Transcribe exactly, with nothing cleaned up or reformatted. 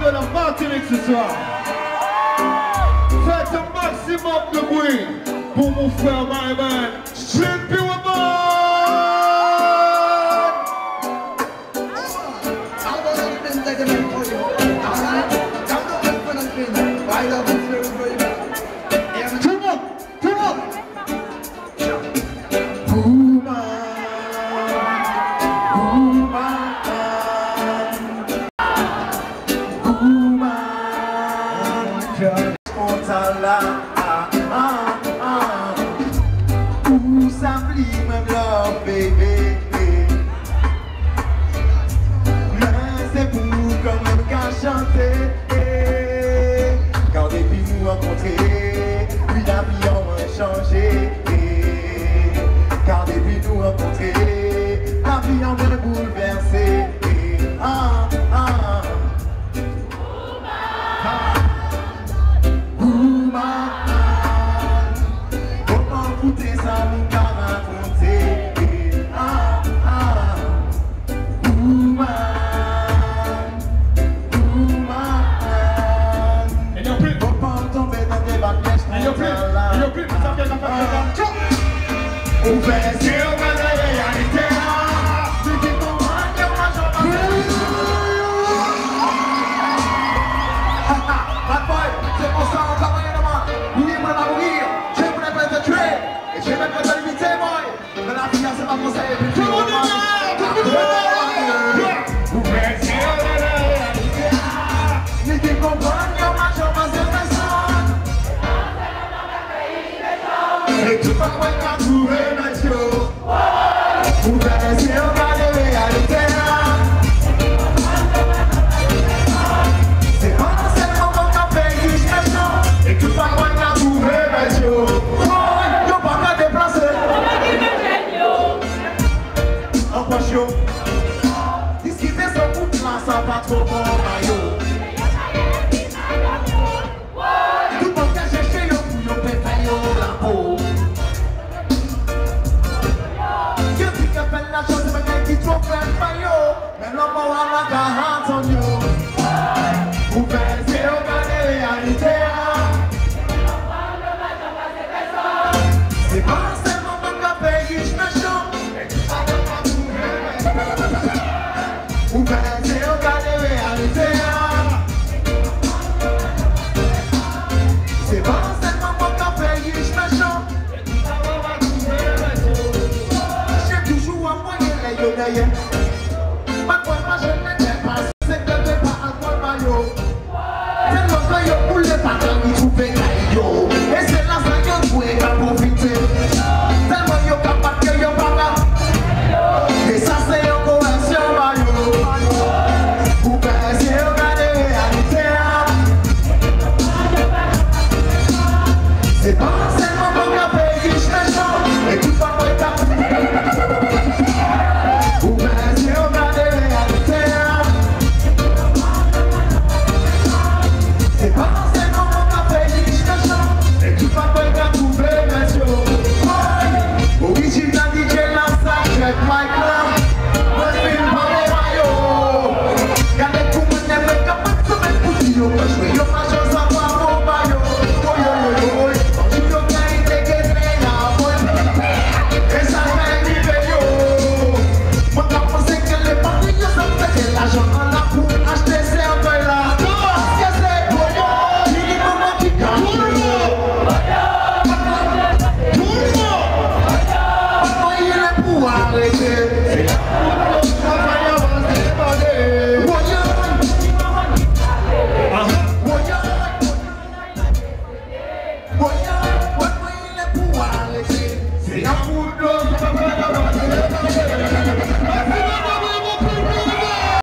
de la Martinique ce soir. Faites un maximum de bruit pour mon frère Myman, Street Pure Man. Tout le monde, tout le monde. Woman, woman, woman, just want to love. Ooh, simply my love, baby. C'est pour comme un cas chanter. Quand depuis nous rencontrer, puis la vie en a changé. Car depuis nous rencontrer, la vie en a bouleversé. Ah, ah. Woman, comment écouter ça, mon gars raconter. Ah, ah. Woman, woman. Et non plus, comment tomber dans des bacs. Et non plus, et non plus, ça fait la fête. Ouvert sur la réalité. Tu dis ton moi, que moi j'en parle. Bad boy, c'est pour ça on va rien de moi. Oui, moi va mourir. Je voulais pas te tuer. Et je vais pas te limiter, moi. Mais la vie, c'est pas pour ça. Tout le monde est là. Ouvert sur la réalité. Tu dis comprendre que moi j'en passe de personne. Et tout va moi qu'à trouver. Ouvert sur la réalité. C'est pas seulement mon café qui se méchant. Et tout va moi qu'à trouver, monsieur. Y'a pas qu'à déplacer. En poche, discuter son couple là, ça pas trop bon.